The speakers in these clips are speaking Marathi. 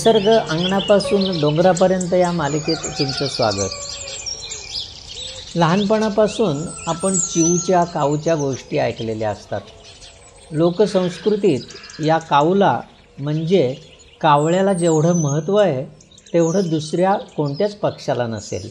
निसर्ग अंगणापासून डोंगरापर्यंत या मालिकेत तुमचं स्वागत. लहानपणापासून आपण चिऊच्या काऊच्या गोष्टी ऐकलेल्या असतात. लोकसंस्कृतीत या काऊला म्हणजे कावळ्याला जेवढं महत्त्व आहे तेवढं दुसऱ्या कोणत्याच पक्षाला नसेल.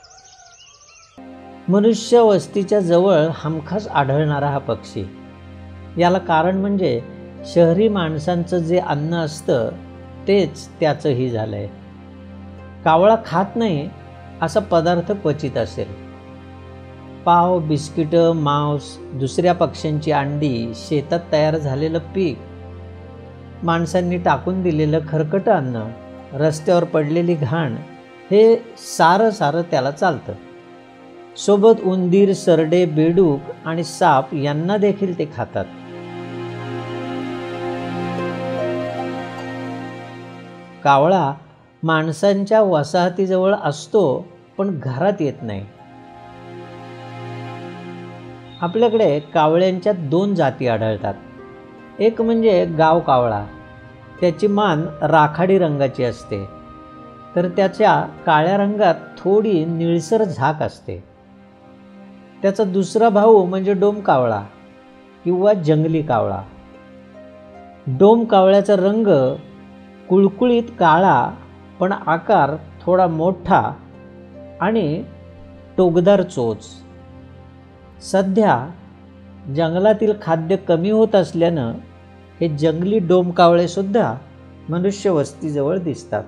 मनुष्य वस्तीच्या जवळ हमखास आढळणारा हा पक्षी. याला कारण म्हणजे शहरी माणसांचं जे अन्न असतं तेच त्याचंही झालं आहे. कावळा खात नाही असा पदार्थ क्वचित असेल. पाव, बिस्किटं, मांस, दुसऱ्या पक्ष्यांची अंडी, शेतात तयार झालेलं पीक, माणसांनी टाकून दिलेलं खरकटं अन्न, रस्त्यावर पडलेली घाण, हे सारं त्याला चालतं. सोबत उंदीर, सरडे, बेडूक आणि साप यांना देखील ते खातात. कावळा माणसांच्या वसाहतीजवळ असतो पण घरात येत नाही. आपल्याकडे कावळ्यांच्या 2 जाती आढळतात. एक म्हणजे गाव कावळा. त्याची मान राखाडी रंगाची असते, तर त्याच्या काळ्या रंगात थोडी निळसर झाक असते. त्याचा दुसरा भाऊ म्हणजे डोम कावळा किंवा जंगली कावळा. डोम कावळ्याचा रंग कुळकुळीत काळा, पण आकार थोडा मोठा आणि टोकदार चोच. सध्या जंगलातील खाद्य कमी होत असल्यानं हे जंगली डोम कावळेसुद्धा मनुष्य वस्तीजवळ दिसतात.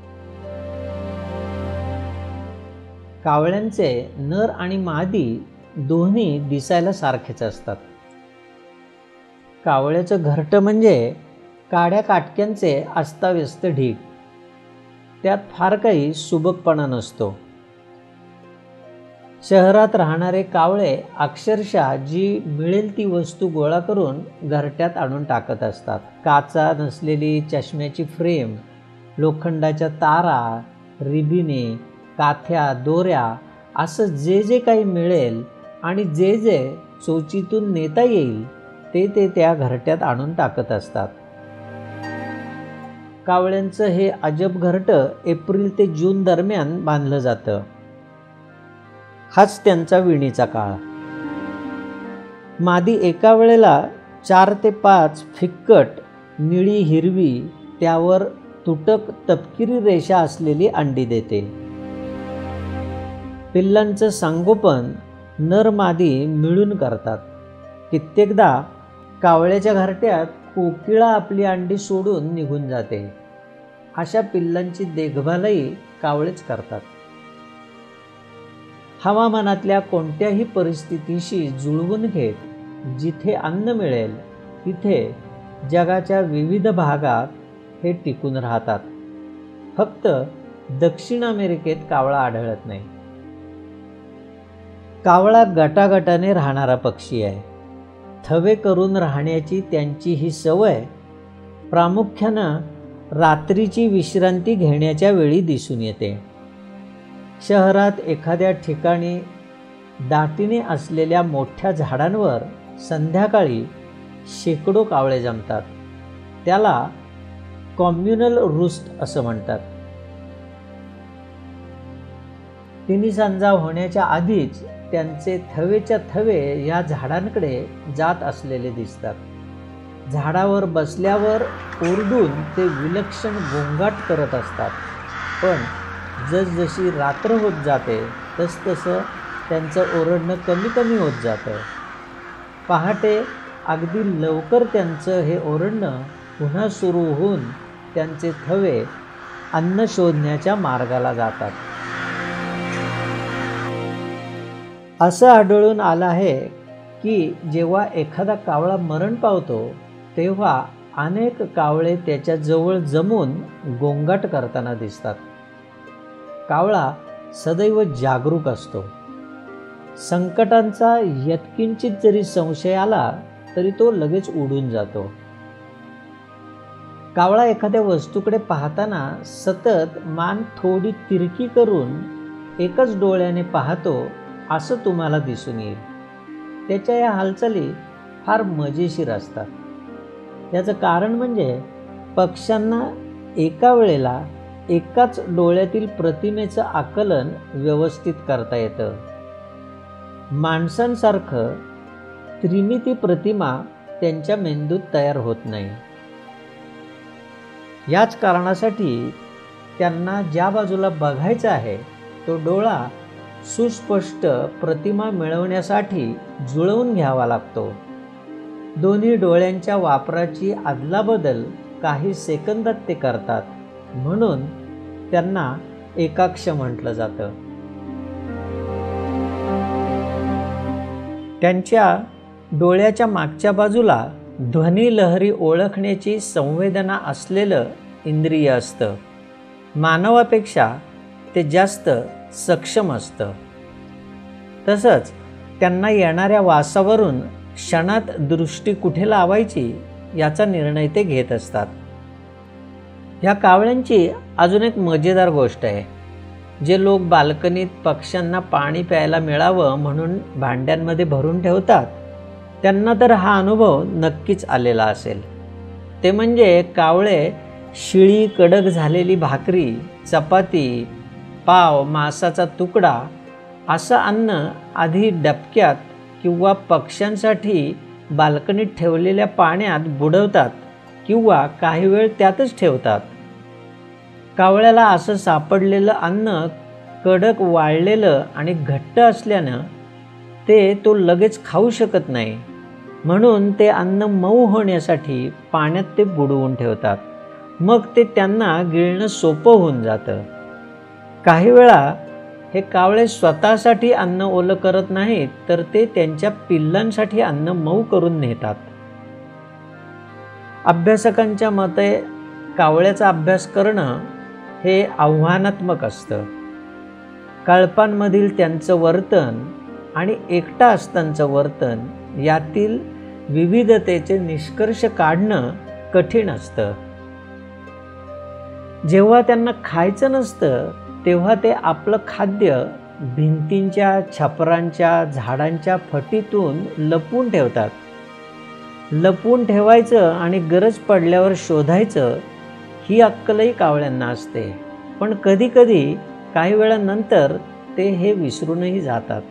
कावळ्यांचे नर आणि मादी दोन्ही दिसायला सारखेच असतात. कावळ्याचं घरटं म्हणजे काड्या काटक्यांचे अस्ताव्यस्त ढीग. त्यात फार काही सुबकपणा नसतो. शहरात राहणारे कावळे अक्षरशः जी मिळेल ती वस्तू गोळा करून घरट्यात आणून टाकत असतात. काचा नसलेली चष्म्याची फ्रेम, लोखंडाच्या तारा, रिबिने, काथ्या, दोऱ्या, असं जे काही मिळेल आणि जे चोचीतून नेता येईल ते त्या घरट्यात आणून टाकत असतात. कावळ्यांचं हे अजब घरटं एप्रिल ते जून दरम्यान बांधलं जातं. हाच त्यांचा विणीचा काळ. मादी एका वेळेला 4 ते 5 फिक्कट निळी, हिरवी, त्यावर तुटक तपकिरी रेषा असलेली अंडी देते. पिल्लांचं संगोपन नर मादी मिळून करतात. कित्येकदा कावळ्याच्या घरट्यात कोकिळा आपली अंडी सोडून निघून जाते. अशा पिल्लांची देखभालही कावळेच करतात. हवामानातल्या कोणत्याही परिस्थितीशी जुळवून घेत जिथे अन्न मिळेल तिथे जगाच्या विविध भागात हे टिकून राहतात. फक्त दक्षिण अमेरिकेत कावळा आढळत नाही. कावळा गटागटाने राहणारा पक्षी आहे. थवे करून राहण्याची त्यांची ही सवय प्रामुख्यानं रात्रीची विश्रांती घेण्याच्या वेळी दिसून येते. शहरात एखाद्या ठिकाणी दाटीने असलेल्या मोठ्या झाडांवर संध्याकाळी शेकडो कावळे जमतात. त्याला कॉम्युनल रूस्ट असं म्हणतात. तिन्ही सांजा होण्याच्या आधीच त्यांचे थवेच्या थवे या झाडांकडे जात असलेले दिसतात. झाडावर बसल्यावर ओरडून ते विलक्षण गोंगाट करत असतात. पण जसजशी रात्र होत जाते तसतसं त्यांचं ओरडणं कमी होत जातं. पहाटे अगदी लवकर त्यांचं हे ओरडणं पुन्हा सुरू होऊन त्यांचे थवे अन्न शोधण्याच्या मार्गाला जातात. असं आढळून आलं आहे की जेव्हा एखादा कावळा मरण पावतो तेव्हा अनेक कावळे त्याच्याजवळ जमून गोंगाट करताना दिसतात. कावळा सदैव जागरूक असतो. संकटांचा यत्किंचित जरी संशय आला तरी तो लगेच उडून जातो. कावळा एखाद्या वस्तूकडे पाहताना सतत मान थोडी तिरकी करून एकच डोळ्याने पाहतो असं तुम्हाला दिसून येईल. त्याच्या या हालचाली फार मजेशीर असतात. याचं कारण म्हणजे पक्ष्यांना एका वेळेला एकाच डोळ्यातील प्रतिमेचं आकलन व्यवस्थित करता येतं. माणसांसारखं त्रिमिती प्रतिमा त्यांच्या मेंदूत तयार होत नाही. याच कारणासाठी त्यांना ज्या बाजूला बघायचं आहे तो डोळा सुस्पष्ट प्रतिमा मिळवण्यासाठी जुळवून घ्यावा लागतो. दोन्ही डोळ्यांच्या वापराची अदलाबदल काही सेकंदात ते करतात, म्हणून त्यांना एकाक्ष म्हटलं जातं. त्यांच्या डोळ्याच्या मागच्या बाजूला ध्वनी लहरी ओळखण्याची संवेदना असलेलं इंद्रिय असतं. मानवापेक्षा ते जास्त सक्षम असतं. तसंच त्यांना येणाऱ्या वासावरून क्षणात दृष्टी कुठे लावायची याचा निर्णय ते घेत असतात. ह्या कावळ्यांची अजून एक मजेदार गोष्ट आहे. जे लोक बाल्कनीत पक्ष्यांना पाणी प्यायला मिळावं म्हणून भांड्यांमध्ये भरून ठेवतात, त्यांना तर हा अनुभव नक्कीच आलेला असेल. ते म्हणजे कावळे शिळी कडक झालेली भाकरी, चपाती, पाव, मांसाचा तुकडा असं अन्न आधी डबक्यात किंवा पक्ष्यांसाठी बाल्कनीत ठेवलेल्या पाण्यात बुडवतात किंवा काही वेळ त्यातच ठेवतात. कावळ्याला असं सापडलेलं अन्न कडक वाळलेलं आणि घट्ट असल्यानं तो लगेच खाऊ शकत नाही, म्हणून ते अन्न मऊ होण्यासाठी पाण्यात ते बुडवून ठेवतात. मग ते त्यांना गिळणं सोपं होऊन जातं. काही वेळा हे कावळे स्वतःसाठी अन्न ओलं करत नाहीत, तर ते त्यांच्या पिल्लांसाठी अन्न मऊ करून नेतात. अभ्यासकांच्या मते कावळ्याचा अभ्यास करणं हे आव्हानात्मक असतं. कळपांमधील त्यांचं वर्तन आणि एकटा असतानाचं वर्तन यातील विविधतेचे निष्कर्ष काढणं कठीण असतं. जेव्हा त्यांना खायचं नसतं तेव्हा ते आपलं खाद्य भिंतींच्या, छपरांच्या, झाडांच्या फटीतून लपवून ठेवतात. लपवून ठेवायचं आणि गरज पडल्यावर शोधायचं ही अक्कलही कावळ्यांना असते, पण कधीकधी काही वेळानंतर ते हे विसरूनही जातात.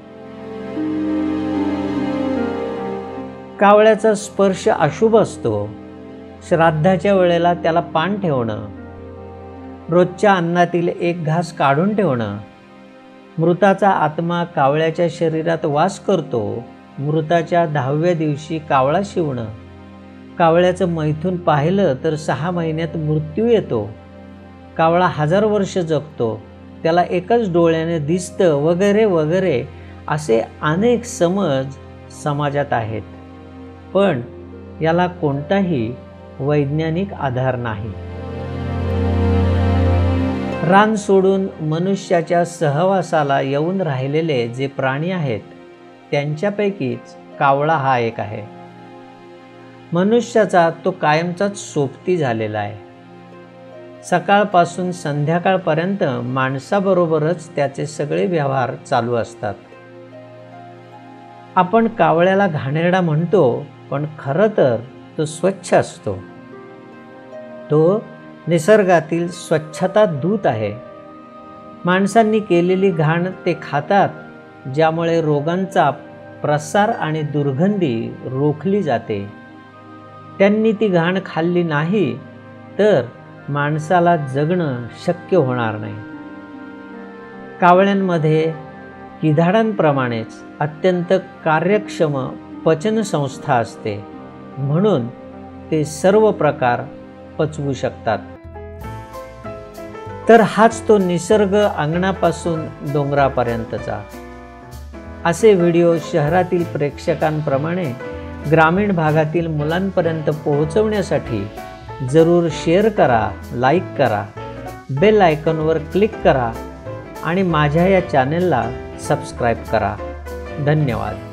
कावळ्याचा स्पर्श अशुभ असतो. श्राद्धाच्या वेळेला त्याला पान ठेवणं, रोजच्या अन्नातील एक घास काढून ठेवणं, मृताचा आत्मा कावळ्याच्या शरीरात वास करतो, मृताच्या 10व्या दिवशी कावळा शिवणं, कावळ्याचं मैथून पाहिलं तर 6 महिन्यात मृत्यू येतो, कावळा 1000 वर्ष जगतो, त्याला एकाच डोळ्याने दिसतं वगैरे वगैरे असे अनेक समज समाजात आहेत. पण याला कोणताही वैज्ञानिक आधार नाही. रान सोडून मनुष्याच्या सहवासाला येऊन राहिलेले जे प्राणी आहेत त्यांच्यापैकीच कावळा हा एक आहे. मनुष्याचा तो कायमचाच सोबती झालेला आहे. सकाळपासून संध्याकाळपर्यंत माणसाबरोबरच त्याचे सगळे व्यवहार चालू असतात. आपण कावळ्याला घाणेरडा म्हणतो, पण खरं तर तो स्वच्छ असतो. तो निसर्गातील स्वच्छता दूत आहे. माणसांनी केलेली घाण ते खातात, ज्यामुळे रोगांचा प्रसार आणि दुर्गंधी रोखली जाते. त्यांनी ती घाण खाल्ली नाही तर माणसाला जगणं शक्य होणार नाही. कावळ्यांमध्ये गिधाडांप्रमाणेच अत्यंत कार्यक्षम पचनसंस्था असते, म्हणून ते सर्व प्रकार पचवू शकतात. तर हाच तो निसर्ग अंगणापासून डोंगरापर्यंतचा. असे व्हिडिओ शहरातील प्रेक्षकांप्रमाणे ग्रामीण भागातील मुलांपर्यंत पोहोचवण्यासाठी जरूर शेअर करा, लाईक करा, बेल आयकॉनवर क्लिक करा आणि माझ्या या चॅनेलला सबस्क्राईब करा. धन्यवाद.